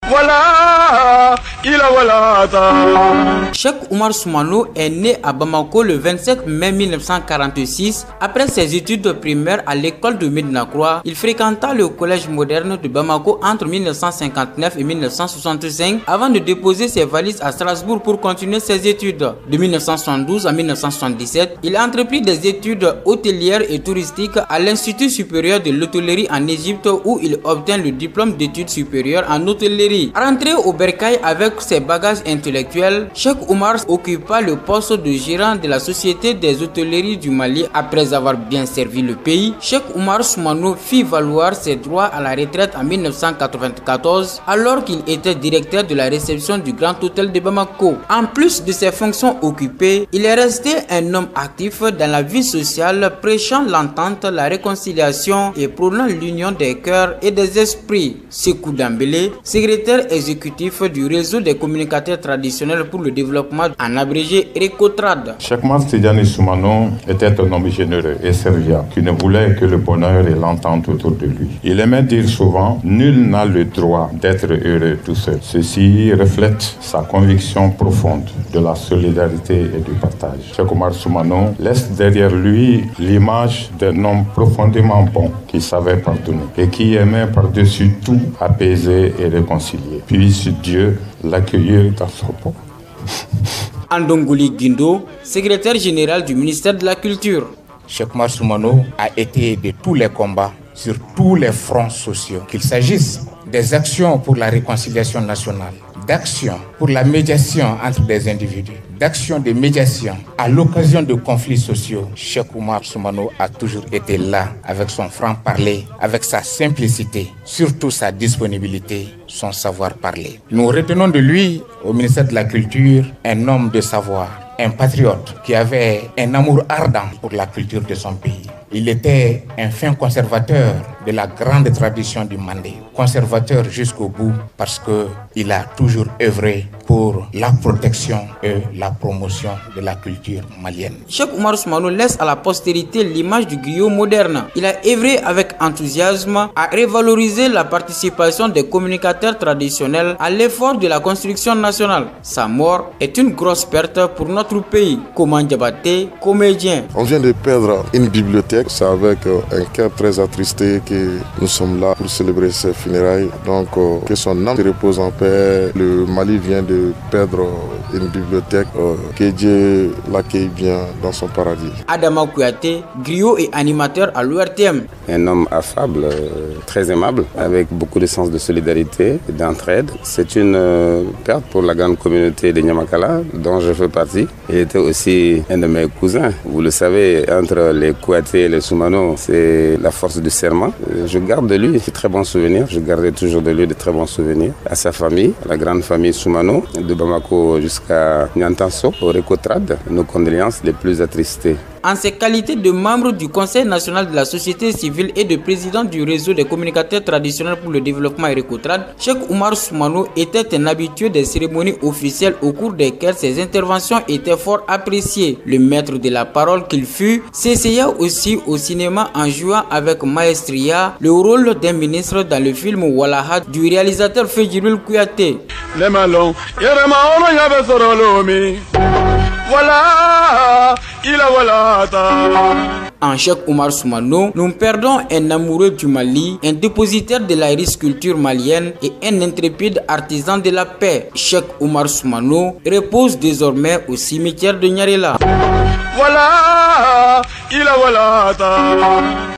Cheikh Oumar Soumano est né à Bamako le 27 mai 1946. Après ses études primaires à l'école de Médina Croix, il fréquenta le collège moderne de Bamako entre 1959 et 1965 avant de déposer ses valises à Strasbourg pour continuer ses études. De 1972 à 1977, il entreprit des études hôtelières et touristiques à l'Institut supérieur de l'hôtellerie en Égypte où il obtint le diplôme d'études supérieures en hôtellerie. Rentré au Bercail avec ses bagages intellectuels, Cheikh Oumar occupa le poste de gérant de la Société des hôtelleries du Mali. Après avoir bien servi le pays, Cheikh Oumar Soumano fit valoir ses droits à la retraite en 1994 alors qu'il était directeur de la réception du Grand Hôtel de Bamako. En plus de ses fonctions occupées, il est resté un homme actif dans la vie sociale, prêchant l'entente, la réconciliation et prônant l'union des cœurs et des esprits. Sékou Dembélé, secrétaire exécutif du réseau des communicateurs traditionnels pour le développement, en abrégé RECOTRAD. Cheikh Oumar Tidjani Soumano était un homme généreux et serviable qui ne voulait que le bonheur et l'entente autour de lui. Il aimait dire souvent « Nul n'a le droit d'être heureux tout seul ». Ceci reflète sa conviction profonde de la solidarité et du partage. Cheikh Oumar Soumano laisse derrière lui l'image d'un homme profondément bon qui savait pardonner et qui aimait par-dessus tout apaiser et réconcilier. Puisse Dieu l'accueillir dans son pont. Andongouli Guindo, secrétaire général du ministère de la Culture. Cheikh Oumar Soumano a été de tous les combats sur tous les fronts sociaux, qu'il s'agisse des actions pour la réconciliation nationale, d'actions pour la médiation entre des individus, d'actions de médiation à l'occasion de conflits sociaux. Cheikh Oumar Soumano a toujours été là avec son franc-parler, avec sa simplicité, surtout sa disponibilité, son savoir-parler. Nous retenons de lui, au ministère de la Culture, un homme de savoir, un patriote qui avait un amour ardent pour la culture de son pays. Il était un fin conservateur de la grande tradition du Mandé, conservateur jusqu'au bout parce qu'il a toujours œuvré pour la protection et la promotion de la culture malienne. Cheikh Oumar Soumano laisse à la postérité l'image du griot moderne. Il a œuvré avec enthousiasme à revaloriser la participation des communicateurs traditionnels à l'effort de la construction nationale. Sa mort est une grosse perte pour notre pays. Koman Diabaté, comédien. On vient de perdre une bibliothèque. C'est avec un cœur très attristé que nous sommes là pour célébrer ses funérailles. Donc que son âme repose en paix. Le Mali vient de perdre une bibliothèque. Que Dieu l'accueille bien dans son paradis. Adama Kouyaté, griot et animateur à l'ORTM. Un homme affable, très aimable, avec beaucoup de sens de solidarité et d'entraide. C'est une perte pour la grande communauté de Niamakala, dont je fais partie. Il était aussi un de mes cousins. Vous le savez, entre les Kouyaté et les Soumano, c'est la force du serment. Je garde de lui de très bons souvenirs. Je garderai toujours de lui de très bons souvenirs. À sa famille, la grande famille Soumano, de Bamako jusqu'à Niantanso, au RECOTRAD, nos condoléances les plus attristées. En ses qualités de membre du Conseil national de la société civile et de président du réseau des communicateurs traditionnels pour le développement RECOTRAD, Cheikh Oumar Soumano était un habitué des cérémonies officielles au cours desquelles ses interventions étaient fort appréciées. Le maître de la parole qu'il fut s'essaya aussi au cinéma en jouant avec maestria le rôle d'un ministre dans le film Walaha du réalisateur Fedjirul Kouyaté. En Cheikh Oumar Soumano, nous perdons un amoureux du Mali, un dépositaire de la riche culture malienne et un intrépide artisan de la paix. Cheikh Oumar Soumano repose désormais au cimetière de Nyarela.